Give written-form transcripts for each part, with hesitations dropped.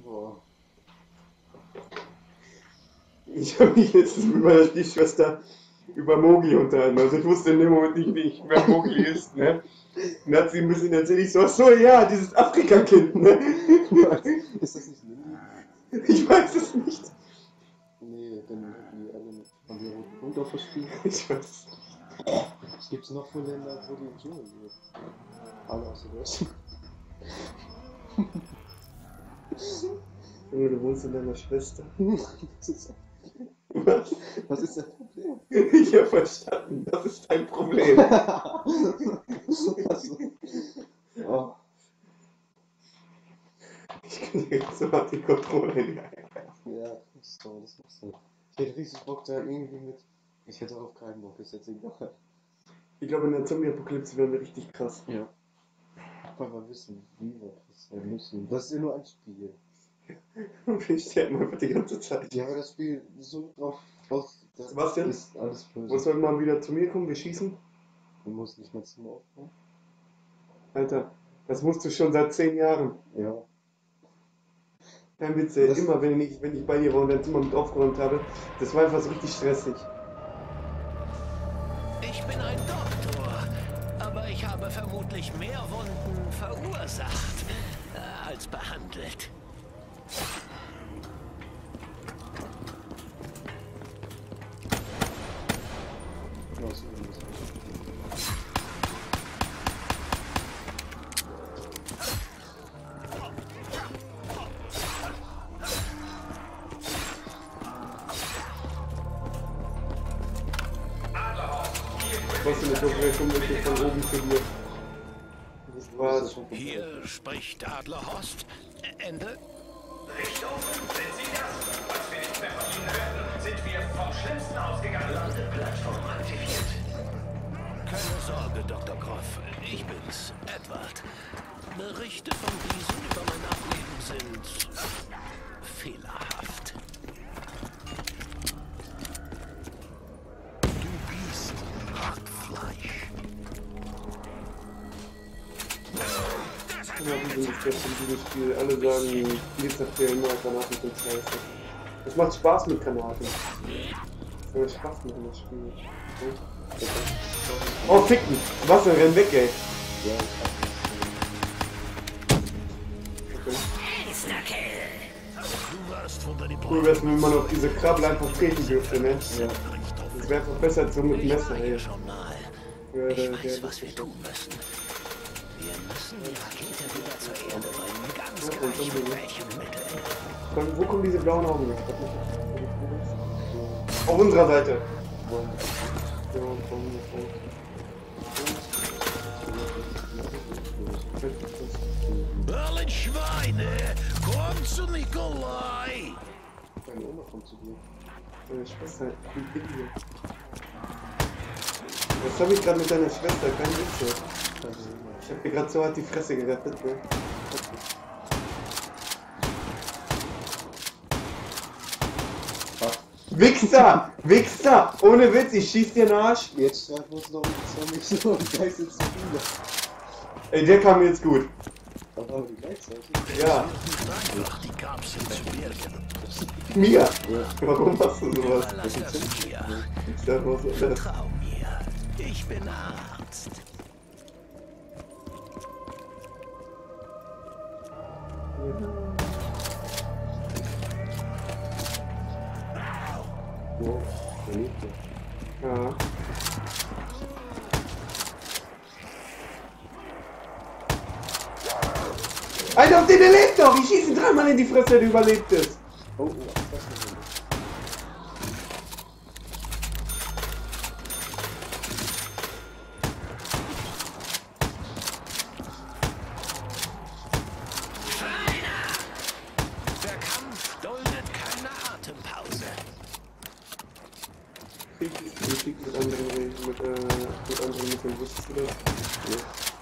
Boah. Ich habe mich letztens mit meiner Stiefschwester über Mogli unterhalten. Also ich wusste in dem Moment nicht, wer Mogli ist, ne? Und dann hat sie ein bisschen erzählt, ich so, ja, dieses Afrika-Kind, ne? Ist das nicht Lindy? Ich weiß es nicht. Nee, dann die alle von die roten Punkt auf verspielt. Ich weiß es nicht. Was gibt's noch für Länder, wo die im Dschungel leben? Alle außer Deutschland. Junge, du wohnst in deiner Schwester. Was? Was? Was ist das Problem? Ich habe verstanden, das ist dein Problem. Also, oh. Ich kann dir jetzt so hart die Kontrolle reinwerfen. Ja, so, das muss sein. Ich hätte richtig Bock da irgendwie mit. Ich hätte auf keinen Bock, ist jetzt egal. Ich glaube, in der Zombie-Apokalypse werden wir richtig krass. Ja. Aber wir wissen, wie wir das sein müssen. Das ist ja nur ein Spiel. Und wir sterben einfach die ganze Zeit. Ja, aber das Spiel ist so drauf aus. Das Sebastian? ist alles böse. Muss heute mal wieder zu mir kommen, wir schießen? Du musst nicht mal Zimmer aufbauen. Alter, das musst du schon seit 10 Jahren. Ja. Kein Witz, ey. Das- Immer wenn ich bei dir war und dein Zimmer mit aufgeräumt habe, das war einfach so richtig stressig. Ich bin ein Doktor, aber ich habe vermutlich mehr Wunden verursacht als behandelt. Was Was für eine Dokumentation möchte ich von oben für dir? Das war's. Hier spricht Adlerhorst. Ende. Richtung, sind Sie das? Was wir nicht mehr von Ihnen hörten, sind wir vom Schlimmsten ausgegangen. Landeplattform aktiviert. Keine Sorge, Dr. Groff. Ich bin's, Edward. Berichte von diesen über mein Ableben sind fehlerhaft. Du bist Hackfleisch. Ja, wie sind das von diesem Spiel? Alle sagen, Spiel zerfehlen immer Granaten sind scheiße. Es macht Spaß mit Granaten. Es soll Spaß machen, das Spiel. Oh, ficken! Wasser, renn weg, ey! Ja, Du warst von der Cool wär's, wenn man auf diese Krabbel einfach treten dürfte, ne? ja. Das wäre verbessert so mit Ich Messer, war hier ey. schon mal. Ja, Ich der weiß, was wir tun müssen. Wir müssen die Rakete wieder zur Erde bringen. Ganz Ja, gleich und mit welchem Mittel. Wo kommen diese blauen Augen her? Auf unserer Seite. Ja, Alle Schweine, komm zu Nikolai! Deine Oma kommt zu dir. meine Schwester, wie bin hier? Was habe ich gerade mit deiner Schwester? Kein Witz. Ich habe dir gerade so hart die Fresse gerettet, ne? Wichser! Wichser! Ohne Witz, ich schieß dir in den Arsch. Jetzt schreiben wir uns noch mit so und gleich sind zu viele. Ey, der kam mir jetzt gut. Aber die gleichzeitig. Ja, Einfach die Kapsel zu bergen. mir. Warum machst du sowas? Überlass das mir. Ich sag, was ist das? Trau mir. Ich bin Arzt. Wow, der lebt ja. Ja. Alter, auf den der lebt doch! Ich schieße ihn dreimal in die Fresse, der überlebt es! Oh, das ist nicht. Der Kampf duldet keine Atempause. Krieg mit anderen reden, mit anderen Mitteln, wusstest du das? Ja.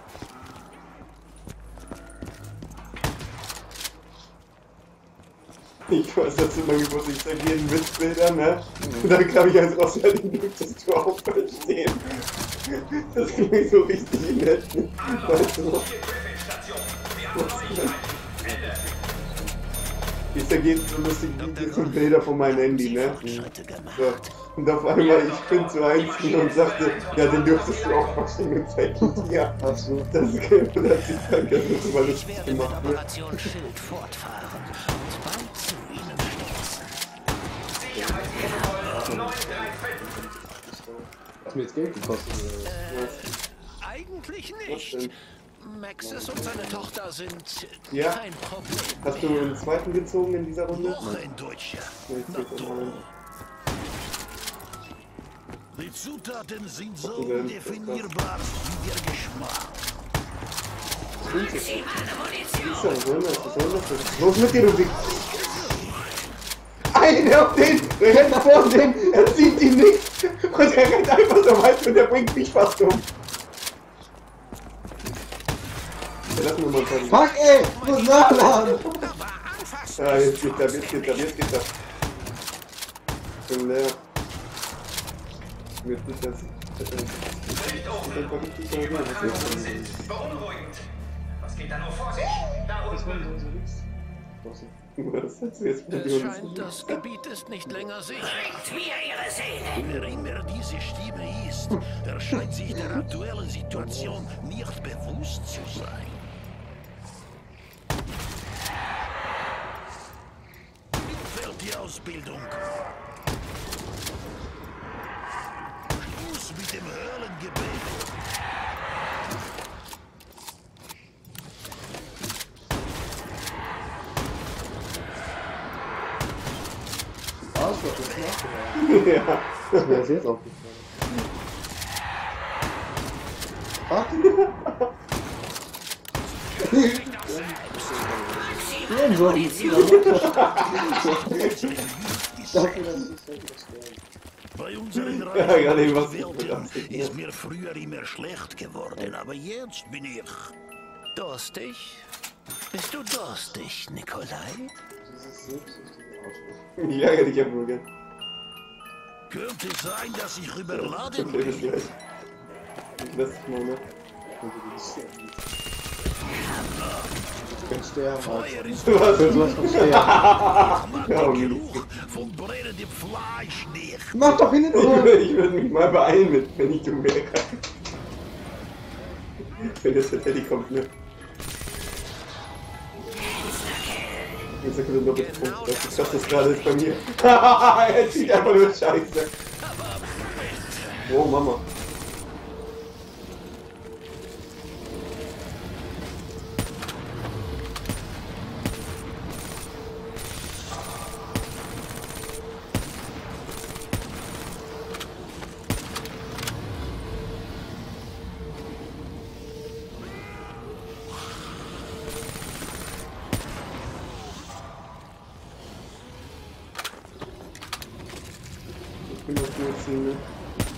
Ich weiß, dass du immer gewusst, ich sag jeden Witzbilder, ne? Und dann kam ich als raus, ja, den Glück, dass du auch verstehen. Das klingt so richtig nett. Weißt du? Station. Wir haben neue Schweine. Ende. Jetzt geht so lustige Videos und Bilder von meinem Handy, ne? Fortschritte gemacht. So. Und auf einmal, ich bin zu einzeln und sagte, ja, den dürftest du auch waschen zeigen. Ja, Ach so. das ist kein Plastik, danke, das ist mal Ich lustig werde mit gemacht, ne? Operation Schild fortfahren und bald zu ihnen stoßen. Sicherheitsprotokoll 935. Hat mir jetzt Geld gekostet. Eigentlich Was nicht. denn? Maxis und seine Tochter sind Ja. kein Problem. Hast du einen zweiten gezogen in dieser Runde? Noch ein Deutscher. Nee, ich Na zieh's toll. mal. Die Zutaten sind so Okay, dann- undefinierbar wie der Geschmack. Ist ja, was soll das? Was soll das? Los mit dir, du Wichs! Einer auf den! Der rennt vor dem! Er sieht ihn nicht! Und er rennt einfach so weit und er bringt mich fast um! Ja, lass mir mal ein paar... Fuck ey! Ich muss nachladen! Aber anfassen Ja, ist jetzt geht er, jetzt geht er, jetzt geht er. Ich bin leer. Mir tut das... Beunruhigend. Was geht da nur vor sich? Da unten. Was hast du jetzt mit Es uns? scheint, das Gebiet ist nicht länger sicher. Wir ihre Seele. Wer immer diese Stimme ist, er scheint sich der aktuellen Situation nicht bewusst zu sein. Wie fällt die Ausbildung? Schluss mit dem Höhlengebet. Arschloch, das nachgeladen. Ja. Das ist mir das jetzt aufgefallen. Fuck! Ja, so. Dafür, dass ich so sterben. Bei unseren Ja, gerade eben was Reisen ist mir früher immer schlecht geworden, aber jetzt bin ich durstig. Bist du durstig, Nikolai? Dieses selbstsüchtige Arschloch. Ich ärgere dich ja wohl, gell? Könnte sein, dass ich überladen Okay, bis bin. gleich. Lass dich mal, ne? Ich kann sterben, Feuer Alter. ist Was? Für sowas von sterben. ich mag Ja, den Geruch von brennendem Fleisch nicht. Mach doch hin! Ich würde mich mal beeilen, wenn ich du wäre. Wenn jetzt der Teddy kommt, ne? Jetzt sagt er nur Punkt. Das ist das gerade ist bei mir. Er zieht einfach nur Scheiße. Oh, Mama. Ich bin auf nur ziehen, ne?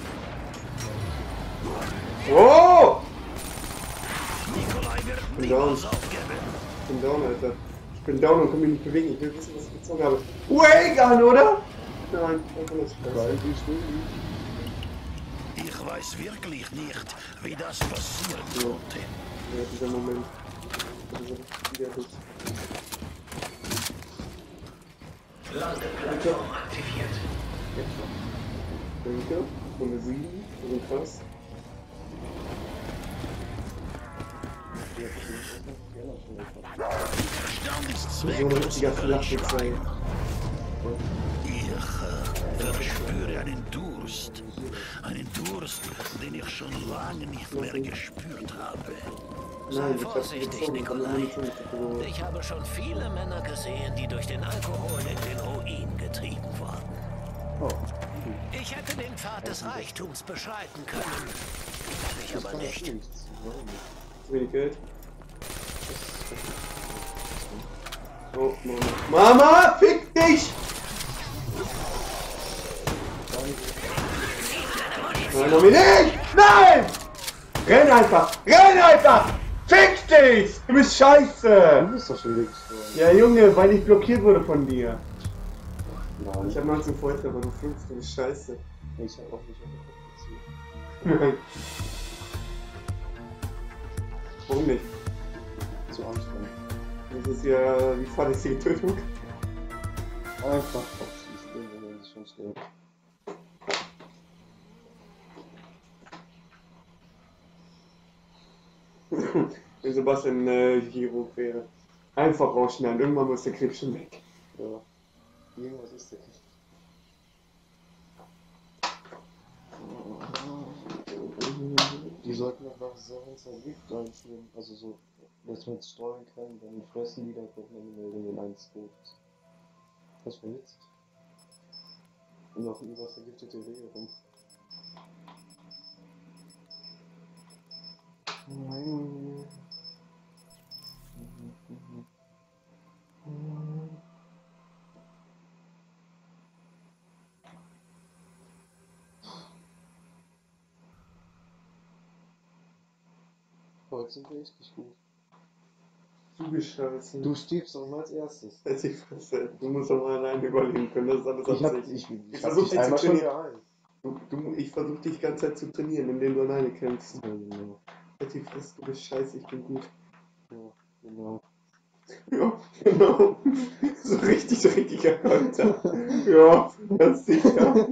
Oh! Nikolai wird bin down. niemals aufgeben. Ich bin down, Alter. Ich bin down und kann mich nicht bewegen. Ich will wissen, was ich gezogen habe. Waygun, oder? Nein, einfach nur Spaß. Weil die Stunden. Ich weiß wirklich nicht, wie das passieren konnte. Ja, dieser Moment. Dieser widerlich. Landeplattform aktiviert. Danke. Runde 7. So krass. Verstand ist So ein zwecklos, richtiger Flachwitz sein. Ich verspüre einen Durst. Einen Durst, den ich schon lange nicht mehr gespürt habe. Nein, Sei vorsichtig, Nikolai. Ich habe schon viele Männer gesehen, die durch den Alkohol in den Ruin getrieben wurden. Oh. Ich hätte den Pfad des Reichtums beschreiten können. Kann ich aber nicht. Nichts. Warum nicht? Zu wenig Geld. Oh, Mama. Mama, fick dich! Nein, Dominik! Nein! Renn einfach! Renn einfach! Fick dich! Du bist scheiße! Du bist doch schon wieder gestorben. Ja, Junge, weil ich blockiert wurde von dir. Nein. Ich hab 19 Feuer, aber du fliegst, du bist scheiße. Ich hab auch nicht auf Nein. Warum nicht? Zu anstrengend. Das ist ja die fahrlässige Tötung. Einfach aufschießen, wenn es schon stirbt. Wenn Sebastian Chirurg wäre. Einfach rausschneiden, irgendwann muss der Krebs schon weg. Ja. Irgendwas ist der Krebs. Die sollten einfach Sachen Gift einführen, also so, dass man es streuen kann, dann fressen die, dann kommt man nicht mehr, wenn eins tot ist. Das wäre witzig. Und noch irgendwas vergiftete Rehe rum. Nein. Heute sind wir richtig gut. Zugescheißen. Du stirbst doch mal als erstes. Halt die Fresse. Du musst doch mal alleine überleben können, das ist alles Absicht. Ich versuch dich dich zu einmal schon trainieren. Ich versuche dich die ganze Zeit zu trainieren, indem du alleine kämpfst. Ja, genau. Halt die Fresse, du bist scheiße, ich bin gut. Ja, genau. Ja, genau. So richtiger Konter. Ja, ganz sicher.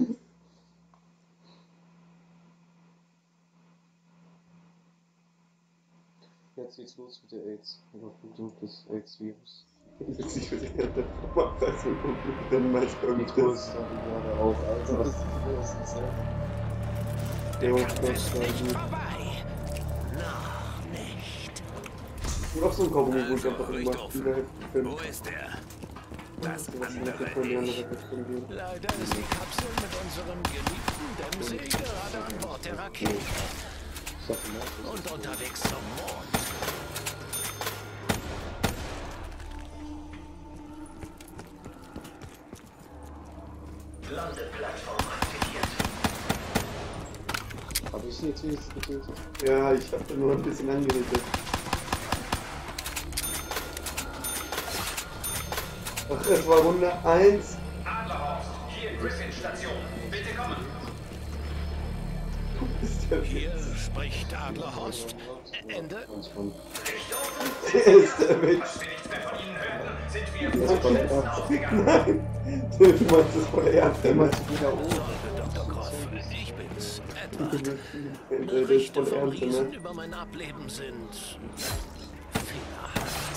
Jetzt geht's los mit der AIDS. Überflutung des AIDS-Virus. Ich will dich nicht machen, als wir dann meist Die irgendwas. Tour ist gerade auf, Alter. Was ist das denn? Der Jo, Kampf das ist war nicht gut. vorbei. Noch nicht. Noch so ein Kaugummi, wo ich Also, einfach Richt immer offen. Spieler helfen Wo können. ist er? Das Was andere für die andere ich. Richtung gehen. Leider ist die Kapsel mit unserem geliebten Dempsey gerade an Bord der Rakete Sag mal, und unterwegs zum Mond. Landeplattform aktiviert. habe ich sie jetzt wenigstens getötet? Ja, ich hab da nur ein bisschen angerichtet. Ach, es war Runde 1. Adlerhorst, hier Griffin-Station. Bitte kommen. Ist der Hier spricht Adlerhorst. Ende. Manchmal. Der ist der Witz. Als wir nichts mehr von Ihnen hörten, sind wir Jetzt vom kommt Schlimmsten er. ausgegangen. Nein, du meinst es voll ernst. Immer zu wieder oben. Dr. Groff, ich bin's, Edward. Das ist Berichte voll vom ernst, Riesen ne? über mein Ableben sind fehlerhaft.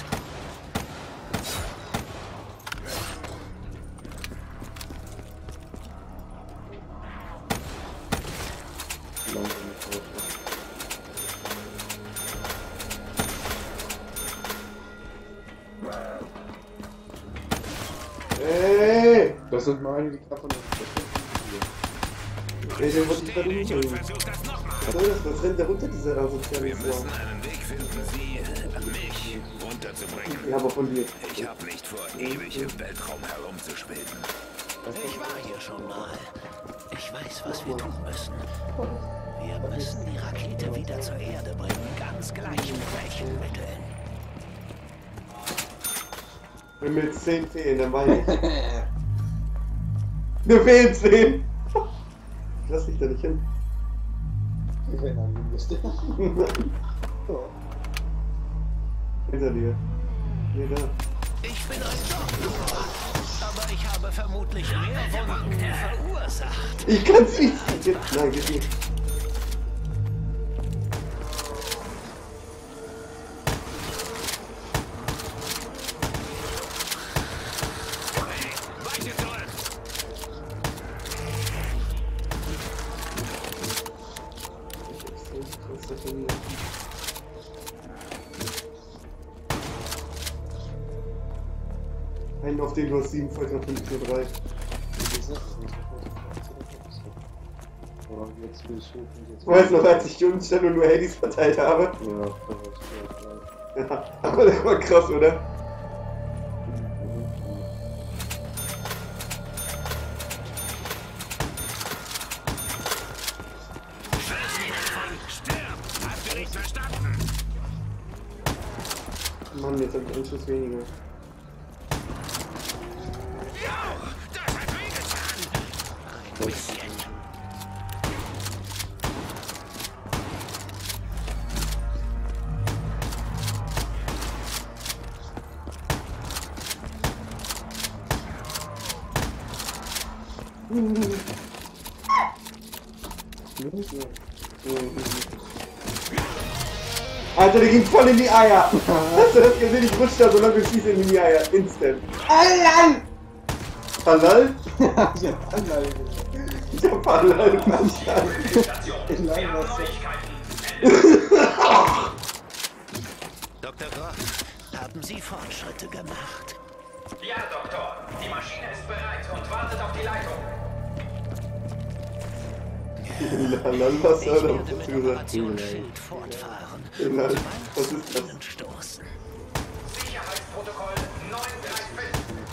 Langsam nicht drauf. Ey! Das sind meine, die Kappe noch. Ey, den wollte ich gerade umbringen. Versuch das nochmal. Was soll das? Was rennt da runter, dieser asoziale Wir Sau? müssen einen Weg finden, mich runterzubringen. Ja, aber von dir. Ich habe nicht vor, ewig im Weltraum herumzuschweben. Ich war hier schon mal. Ich weiß, was wir tun müssen. Wir müssen die Rakete wieder zur Erde bringen, ganz gleich mit welchen Mitteln. Wenn mir jetzt 10 fehlen, dann weine ich. Mir fehlen 10! Ich lass dich da nicht hin. Wir werden angelistet. Hinter dir. Nee, da. Ich bin ein Doktor, aber ich habe vermutlich mehr Wunden verursacht. Ich kann's nicht! Jetzt, nein, geht nicht. Weiche zurück! Einen auf den du hast 7 Volltreffer, nur 3. Aber jetzt will ich hoch und jetzt. Du weißt noch, als ich jung stand und nur Handys verteilt habe? Ja, da war ich Ja, aber das war krass, oder? Stirb! Hast du nicht verstanden? Mann, jetzt hab ich einen Schuss weniger. Ja, das hat wehgetan! Ein bisschen. Alter, der ging voll in die Eier. Hast du das gesehen? Ich rutsche da so lange schieße in die Eier. Instant. Halal! Halal? Ich hab Anleihe. Ich hab Halal. Station. Wir haben Neuigkeiten. Dr. Groff, haben Sie Fortschritte gemacht? Ja, Doktor. Die Maschine ist bereit und wartet auf die Leitung. Halal-Wasser Ich oder werde was hast mit du gesagt? Operation Schild fortfahren. Halal. und Was zu ist das? Ihnen stoßen. Sicherheitsprotokoll 935.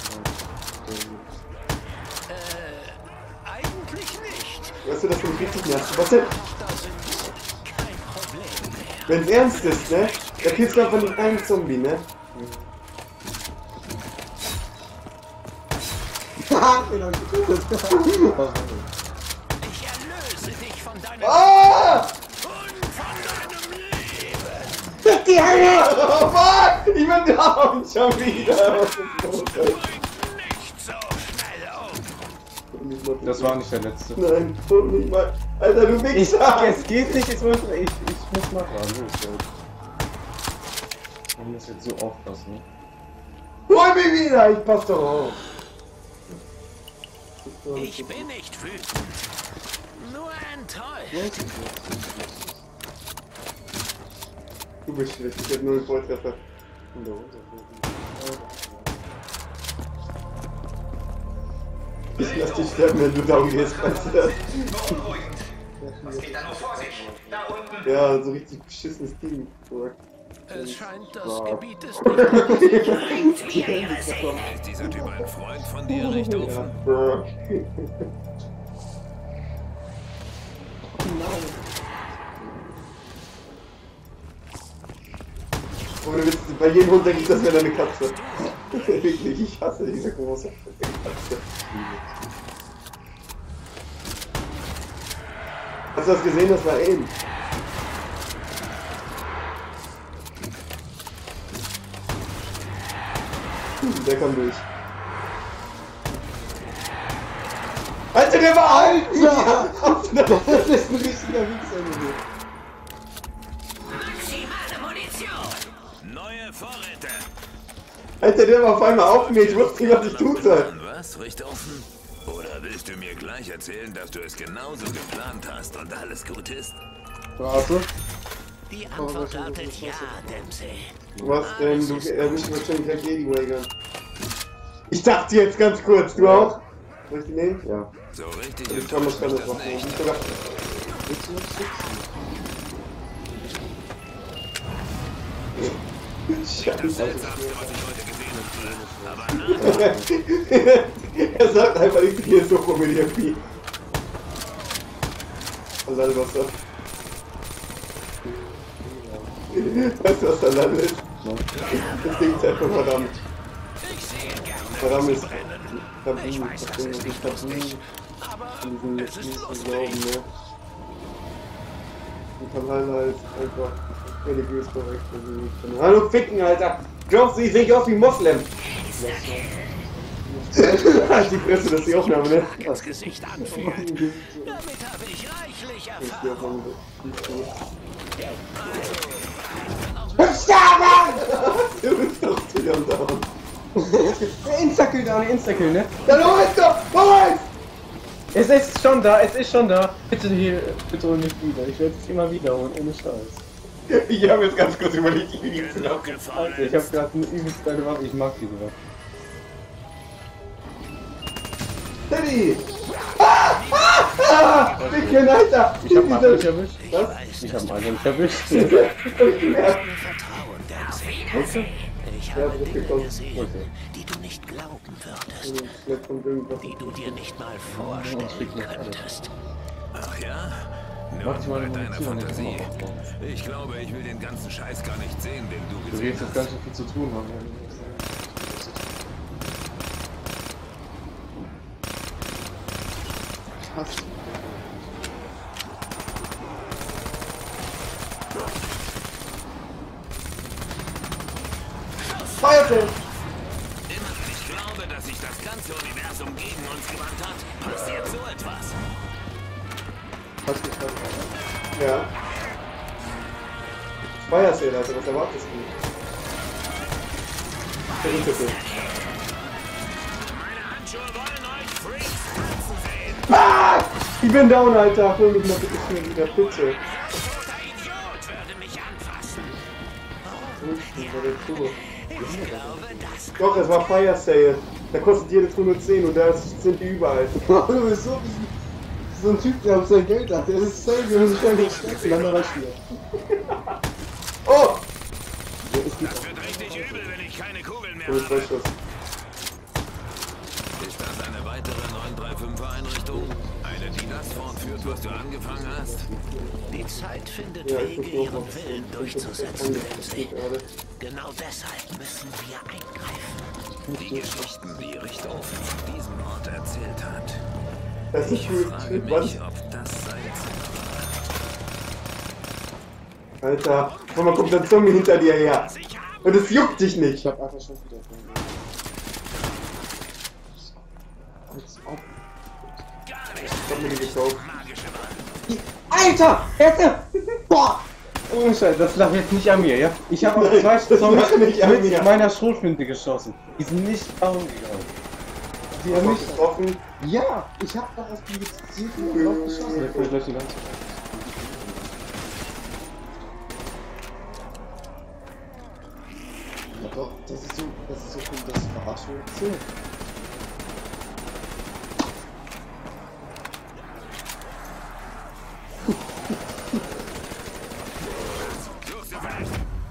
Eigentlich nicht. Weißt du, dass du mich richtig nervst? Was denn? Da sind kein Problem mehr. Wenn's ernst ist, ne? Da killst du einfach den einen Zombie, ne? Ich erlöse dich von deinem Ah! und von deinem Leben. Die Hölle! Oh fuck! Ich bin down! Schon wieder! Was ist los? Nicht so schnell um. Das war nicht der letzte. Nein, und nicht mal. Alter, du Wichser! Es geht nicht, ich muss mal dran. Los, Leute. Man muss jetzt so aufpassen. Hol mich wieder! Ich pass doch auf! Ich bin nicht wütend. Nur enttäuscht. Du bist schlecht, ich hab nur einen Volltreffer. Ich lass dich sterben, wenn du down gehst, weißt du das? Beunruhigend. Was geht da nur vor sich? Da unten. Ja, so richtig beschissenes Team. Es scheint, das Wow. Gebiet ist nicht Ist dieser Typ ein Freund von dir, recht Ja, offen? bro. Ohne Witz, bei jedem Hund denke ich, das wäre deine Katze. Wirklich, ich hasse diese große Katze. Hast du das gesehen? Das war eben. Der kam durch. Alter, der war Alter! Das ist ein richtiger Wichser. maximale Munition. Neue Vorräte. Alter, der war auf einmal auf mir. Ich wusste nicht, was ich tun soll. Was? Recht offen? Oder willst du mir gleich erzählen, dass du es genauso geplant hast und alles gut ist? Warte. Die Antwort lautet ja, Dempsey. Was denn? Du erwischst wahrscheinlich gleich Ladywagon. Ich dachte jetzt ganz kurz, du auch? Soll ich die nehmen? Ja. So richtig Ich kann das enttäuscht mich machen. das nicht. Ich sogar. Willst du noch fixen? Scheiße. Seltsamste, was ich heute gesehen habe. Aber Er sagt einfach, ich bin hier so Comedy. Halalwasser. Weißt du, was Halal ist? Das Ding ist einfach verdammt. Ich sehe gerne Verdammt ist brennen. Tabu. Ich weiß, das ist nicht lustig, aber Diesen es ist diesen lustig. Glauben, ne? Und Halal ist einfach religiös korrekt. Hallo Ficken, Alter! Glaubst du, ich sehe aus wie Moslem? Halt die Fresse, das ist die Aufnahme, ne? Ins Gesicht anfühlt. Damit habe ich reichlich Erfahrung. Du bist doch zu am Down. Instakill, Dani, Instakill, ne? Dann hol es doch! Hol Es ist schon da, es ist schon da. Bitte hier, bitte hol mich wieder. Ich werde es immer wiederholen, ohne Scheiß. es! Ich habe jetzt ganz kurz überlegt, ich will die zu laufen. Alter, ich habe gerade eine übelst geile Waffe, ich mag diese Waffe. Teddy! Ficken, Alter! Ich hab einen nicht erwischt. Ich Was? weiß, Ich dass hab du einen nicht erwischt. mir vertrauen, Dempsey. Ich Ja, habe das ist Dinge gekommen. gesehen, Okay. die du nicht glauben würdest, Jetzt kommt irgendwas. die du dir nicht mal vorstellen könntest. Ach ja? Mach Nur mal bei deiner Munition, dann Fantasie. kann man aufbauen. Ich glaube, ich will den ganzen Scheiß gar nicht sehen, den du Du gesehen wirst jetzt hast. ganz schön viel zu tun haben. Krass. Feuerte! Immer wenn ich glaube, glaube, dass sich das ganze Universum gegen uns gewandt hat, passiert so etwas. Hast du gerade Ja. Fire Sale, Alter, was erwartest du? Verrückte. Meine Handschuhe wollen euch Freaks tanzen sehen. Ah! Ich bin down, Alter. Hol mich mal bitte schnell wieder, bitte. Toter Idiot würde mich anfassen. Das war der Turbo. Ich glaube, das Doch, es war Fire Sale. Da kostet jede Truhe nur 10 und da sind die überall. Du bist so ein Typ, der auf sein Geld hat. Der ist safe, wir müssen schnell stecken, dann reicht wieder. Oh! Das wird richtig übel, wenn ich keine Kugeln mehr Oh, habe. Schuss. Ist das eine weitere 935er-Einrichtung? Eine, die das fortführt, was du angefangen hast? Die Zeit findet Ja, ich Wege, muss ihren noch Willen durchzusetzen, Lindsay. Genau deshalb müssen wir eingreifen. Die Geschichten, die Richthofen von diesem Ort erzählt hat. Das ist Ich cool. frage Was? mich, ob das sein Zimmer Alter, guck mal, kommt der Zombie hinter dir her. war. Ich habe Und es juckt dich nicht. Ich hab einfach schon wieder von mir. Als ob. gar nicht. Ich hab mir die gekauft. Magische Wand. Alter! Erste! Boah! Ohne Scheiß, das lag jetzt nicht an mir, ja? Ich habe auf Nein, zwei das Zombies lag nicht an mit mir. meiner Schrotflinte geschossen. Die sind nicht down gegangen. Die Ich haben hab mich. getroffen. Ja, ich hab darauf gezielt und drauf geschossen. Ich will gleich die ganze Ja doch, das ist so cool, das Verarschung zählt. Suchst du vielleicht?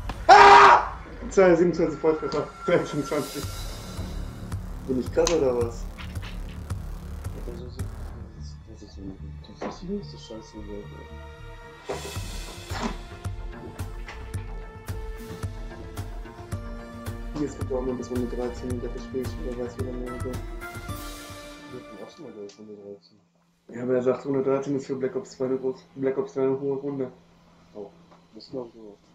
227 Volltreffer. 25. Bin ich krass oder was? Das ist die nächste Scheiße in der Welt. Hier ist auch noch bis Runde 13 und der gespielt. Wer weiß, wie lange er geht. Wir hatten auch schon mal gleich Runde 13. Ja, aber er sagt, Runde 13 ist für Black Ops 2 eine hohe Runde. Oh, das ist noch so.